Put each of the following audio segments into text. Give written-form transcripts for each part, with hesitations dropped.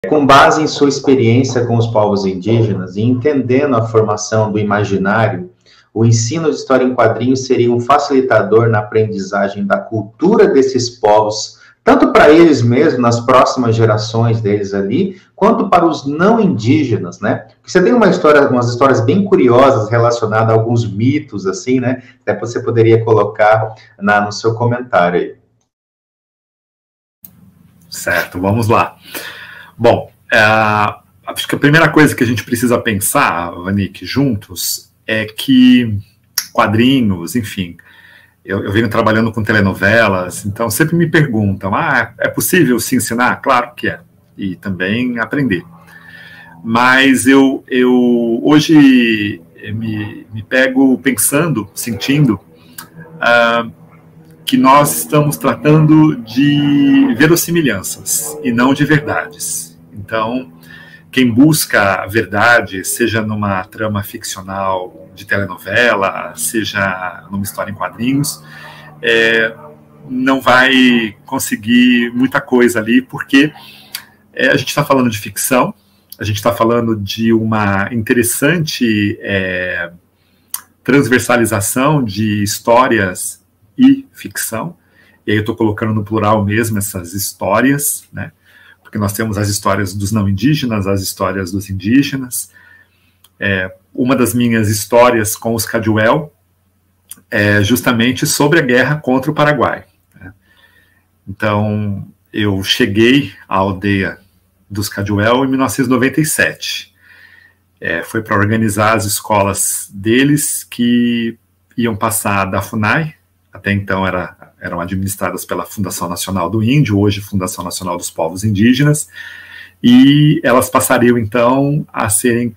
Com base em sua experiência com os povos indígenas e entendendo a formação do imaginário, o ensino de história em quadrinhos seria um facilitador na aprendizagem da cultura desses povos, tanto para eles mesmos, nas próximas gerações deles ali, quanto para os não indígenas, né? Você tem umas histórias bem curiosas relacionadas a alguns mitos, assim, né? Até você poderia colocar no seu comentário aí. Certo, vamos lá. Bom, acho que a primeira coisa que a gente precisa pensar, Vanik, juntos, é que quadrinhos, enfim, eu venho trabalhando com telenovelas, então sempre me perguntam, é possível se ensinar? Claro que é, e também aprender. Mas eu hoje me pego pensando, sentindo, que nós estamos tratando de verossimilhanças e não de verdades. Então, quem busca a verdade, seja numa trama ficcional de telenovela, seja numa história em quadrinhos, não vai conseguir muita coisa ali, porque a gente está falando de ficção, a gente está falando de uma interessante transversalização de histórias e ficção, e aí eu estou colocando no plural mesmo essas histórias, né? Porque nós temos as histórias dos não indígenas, as histórias dos indígenas. Uma das minhas histórias com os Caduel é justamente sobre a guerra contra o Paraguai, né? Então, eu cheguei à aldeia dos Caduel em 1997. Foi para organizar as escolas deles que iam passar da FUNAI, até então eram administradas pela Fundação Nacional do Índio, hoje Fundação Nacional dos Povos Indígenas, e elas passariam então a serem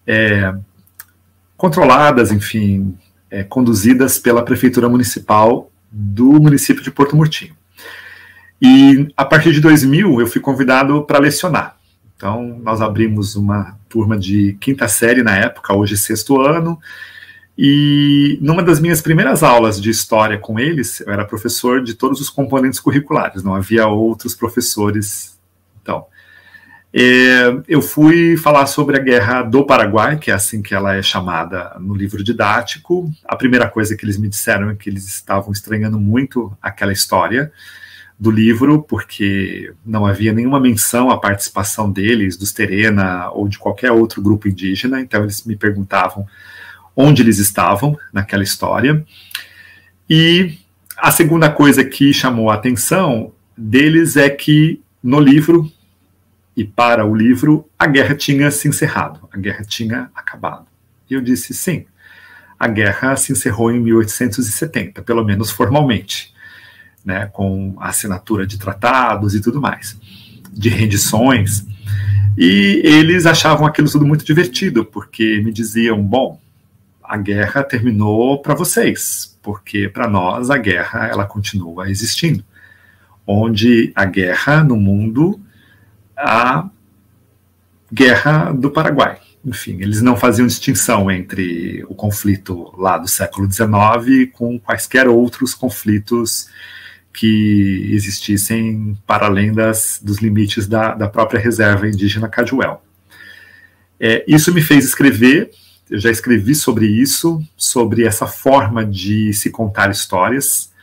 controladas, enfim, conduzidas pela Prefeitura Municipal do município de Porto Murtinho. E a partir de 2000 eu fui convidado para lecionar. Então nós abrimos uma turma de 5ª série na época, hoje 6º ano, e numa das minhas primeiras aulas de história com eles, eu era professor de todos os componentes curriculares, não havia outros professores. Então, eu fui falar sobre a Guerra do Paraguai, que é assim que ela é chamada no livro didático. A primeira coisa que eles me disseram é que eles estavam estranhando muito aquela história do livro, porque não havia nenhuma menção à participação deles, dos Terena ou de qualquer outro grupo indígena, então eles me perguntavam onde eles estavam naquela história. E a segunda coisa que chamou a atenção deles é que no livro, e para o livro, a guerra tinha se encerrado, a guerra tinha acabado. E eu disse, sim, a guerra se encerrou em 1870, pelo menos formalmente, né, com a assinatura de tratados e tudo mais, de rendições. E eles achavam aquilo tudo muito divertido, porque me diziam, bom, a guerra terminou para vocês, porque para nós a guerra ela continua existindo. Onde a guerra no mundo, a guerra do Paraguai. Enfim, eles não faziam distinção entre o conflito lá do século XIX com quaisquer outros conflitos que existissem para além dos limites da própria reserva indígena Caduel. Isso me fez escrever. Eu já escrevi sobre isso, sobre essa forma de se contar histórias,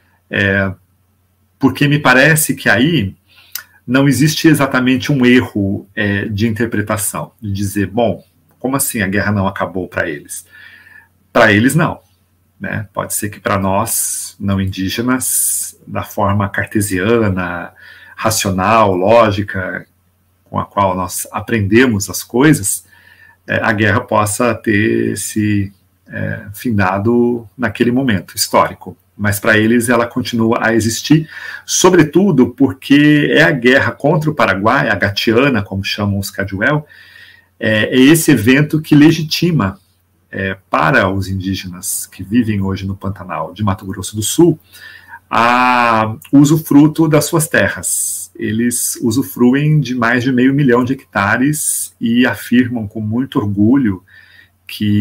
porque me parece que aí não existe exatamente um erro de interpretação, de dizer, bom, como assim a guerra não acabou para eles? Para eles, não. Né? Pode ser que para nós, não indígenas, da forma cartesiana, racional, lógica, com a qual nós aprendemos as coisas, a guerra possa ter se findado naquele momento histórico. Mas para eles ela continua a existir, sobretudo porque é a guerra contra o Paraguai, a Gatiana, como chamam os Caduel, é esse evento que legitima para os indígenas que vivem hoje no Pantanal de Mato Grosso do Sul a usufruto das suas terras. Eles usufruem de mais de 500 mil de hectares e afirmam com muito orgulho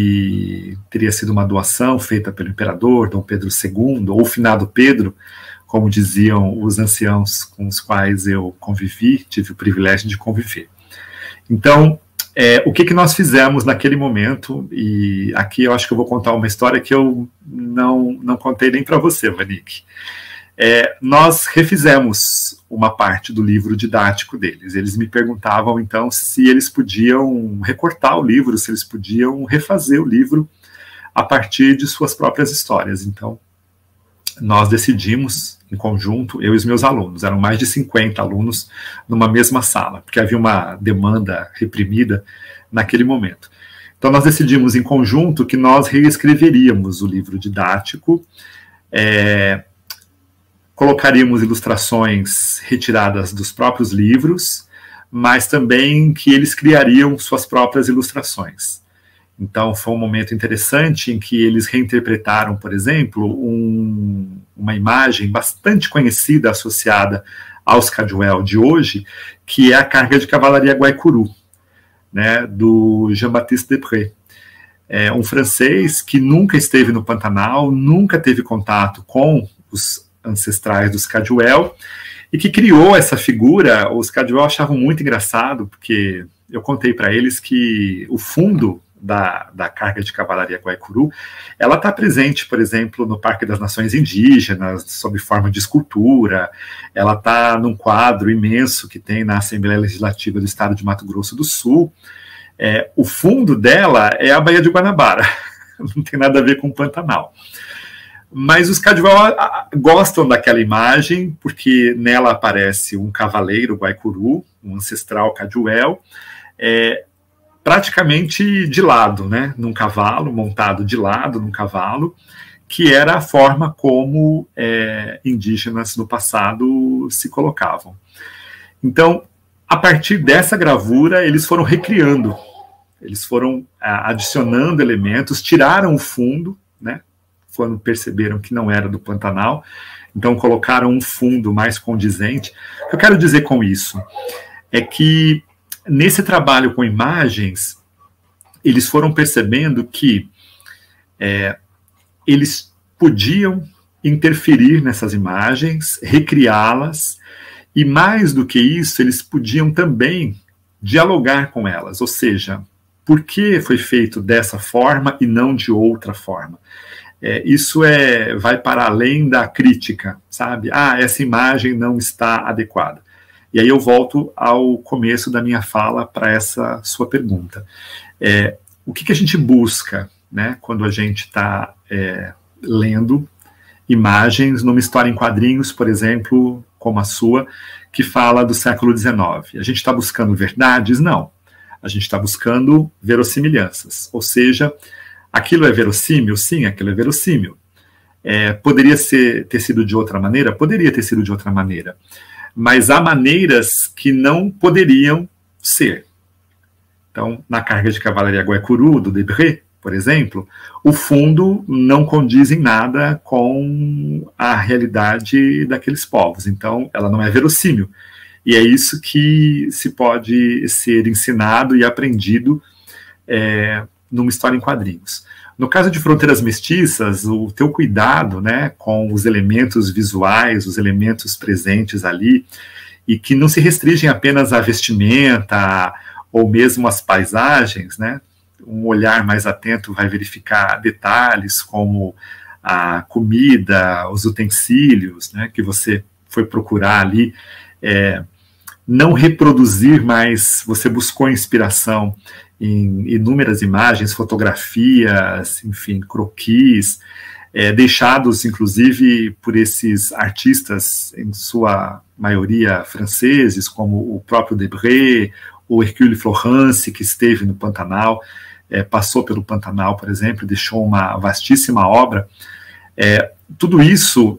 que teria sido uma doação feita pelo imperador Dom Pedro II, ou o finado Pedro, como diziam os anciãos com os quais eu convivi, tive o privilégio de conviver. Então, o que nós fizemos naquele momento, e aqui eu acho que eu vou contar uma história que eu não contei nem para você, Vanik. Nós refizemos uma parte do livro didático deles. Eles me perguntavam, então, se eles podiam recortar o livro, se eles podiam refazer o livro a partir de suas próprias histórias. Então, nós decidimos, em conjunto, eu e os meus alunos, eram mais de 50 alunos numa mesma sala, porque havia uma demanda reprimida naquele momento. Então, nós decidimos em conjunto que nós reescreveríamos o livro didático, colocaríamos ilustrações retiradas dos próprios livros, mas também que eles criariam suas próprias ilustrações. Então, foi um momento interessante em que eles reinterpretaram, por exemplo, uma imagem bastante conhecida associada aos Cajuel de hoje, que é a carga de cavalaria Guaicuru, né, do Jean-Baptiste Depré. Um francês que nunca esteve no Pantanal, nunca teve contato com os ancestrais dos Cajuel, e que criou essa figura. Os Cajuel achavam muito engraçado, porque eu contei para eles que o fundo da carga de cavalaria Guaicuru, ela está presente, por exemplo, no Parque das Nações Indígenas, sob forma de escultura, ela está num quadro imenso que tem na Assembleia Legislativa do Estado de Mato Grosso do Sul. O fundo dela é a Baía de Guanabara, não tem nada a ver com o Pantanal. Mas os Cajuel gostam daquela imagem, porque nela aparece um cavaleiro Guaicuru, um ancestral Cajuel, praticamente de lado, né, num cavalo, montado de lado num cavalo, que era a forma como indígenas no passado se colocavam. Então, a partir dessa gravura, eles foram recriando, eles foram adicionando elementos, tiraram o fundo, né, quando perceberam que não era do Pantanal, então colocaram um fundo mais condizente. O que eu quero dizer com isso é que nesse trabalho com imagens, eles foram percebendo que eles podiam interferir nessas imagens, recriá-las, e mais do que isso, eles podiam também dialogar com elas, ou seja, por que foi feito dessa forma e não de outra forma? Isso vai para além da crítica, sabe? Essa imagem não está adequada. E aí eu volto ao começo da minha fala para essa sua pergunta. O que a gente busca, né, quando a gente está lendo imagens numa história em quadrinhos, por exemplo, como a sua, que fala do século XIX? A gente está buscando verdades? Não. A gente está buscando verossimilhanças. Ou seja, aquilo é verossímil? Sim, aquilo é verossímil. Poderia ter sido de outra maneira? Poderia ter sido de outra maneira. Mas há maneiras que não poderiam ser. Então, na carga de cavalaria Guaicuru, do Debré, por exemplo, o fundo não condiz em nada com a realidade daqueles povos. Então, ela não é verossímil. E é isso que se pode ser ensinado e aprendido numa história em quadrinhos. No caso de Fronteiras Mestiças, o teu cuidado, né, com os elementos visuais, os elementos presentes ali, e que não se restringem apenas à vestimenta ou mesmo às paisagens, né? Um olhar mais atento vai verificar detalhes como a comida, os utensílios, né, que você foi procurar ali, não reproduzir, mas você buscou inspiração em inúmeras imagens, fotografias, enfim, croquis, deixados, inclusive, por esses artistas, em sua maioria franceses, como o próprio Debré, o Hercule Florence, que esteve no Pantanal, passou pelo Pantanal, por exemplo, deixou uma vastíssima obra. Tudo isso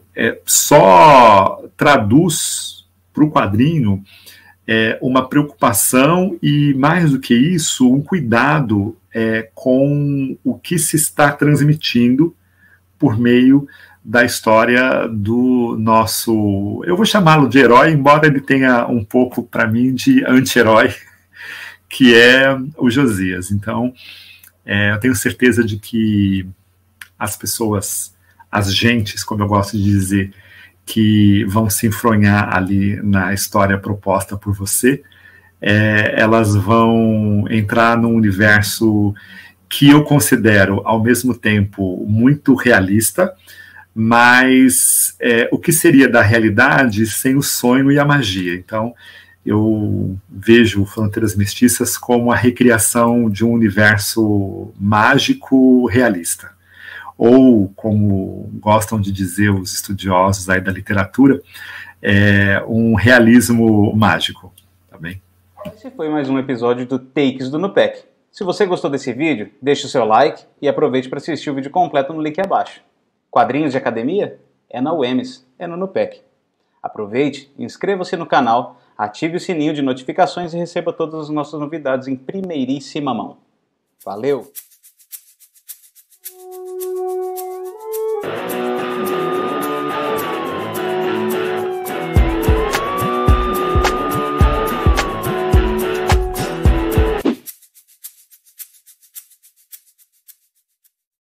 só traduz para o quadrinho uma preocupação e, mais do que isso, um cuidado com o que se está transmitindo por meio da história do nosso, eu vou chamá-lo de herói, embora ele tenha um pouco, para mim, de anti-herói, que é o Josias. Então, eu tenho certeza de que as pessoas, as gentes, como eu gosto de dizer, que vão se enfronhar ali na história proposta por você, elas vão entrar num universo que eu considero, ao mesmo tempo, muito realista, mas o que seria da realidade sem o sonho e a magia. Então, eu vejo Fronteiras Mestiças como a recriação de um universo mágico realista. Ou, como gostam de dizer os estudiosos aí da literatura, um realismo mágico. Tá bem? Esse foi mais um episódio do Takes do Nupec. Se você gostou desse vídeo, deixe o seu like e aproveite para assistir o vídeo completo no link abaixo. Quadrinhos de academia? É na UEMS, é no Nupec. Aproveite, inscreva-se no canal, ative o sininho de notificações e receba todas as nossas novidades em primeiríssima mão. Valeu!